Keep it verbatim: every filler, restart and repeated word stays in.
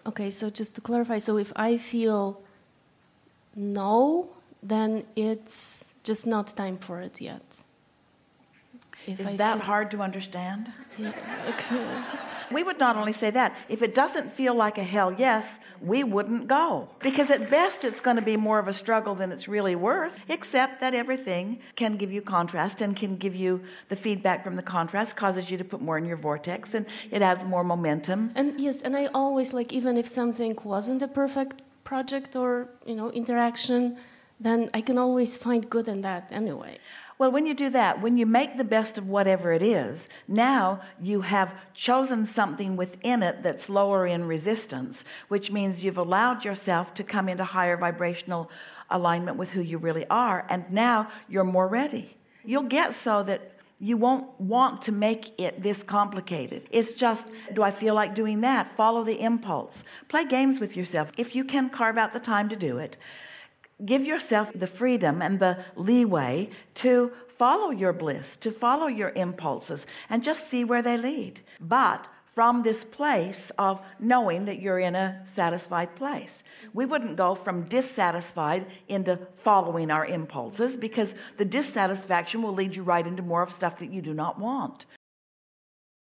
Okay, so just to clarify, so if I feel no, then it's just not time for it yet. If Is I that feel, hard to understand? yeah, okay. We would not only say that, if it doesn't feel like a hell yes, we wouldn't go. Because at best it's going to be more of a struggle than it's really worth, except that everything can give you contrast and can give you the feedback from the contrast, causes you to put more in your vortex, and it adds more momentum. And yes, and I always, like, even if something wasn't a perfect project or, you know, interaction, then I can always find good in that anyway. Well, when you do that, when you make the best of whatever it is, now you have chosen something within it that's lower in resistance, which means you've allowed yourself to come into higher vibrational alignment with who you really are, and now you're more ready. You'll get so that you won't want to make it this complicated. It's just, do I feel like doing that? Follow the impulse. Play games with yourself. If you can carve out the time to do it, give yourself the freedom and the leeway to follow your bliss, to follow your impulses, and just see where they lead. But from this place of knowing that you're in a satisfied place. We wouldn't go from dissatisfied into following our impulses, because the dissatisfaction will lead you right into more of stuff that you do not want.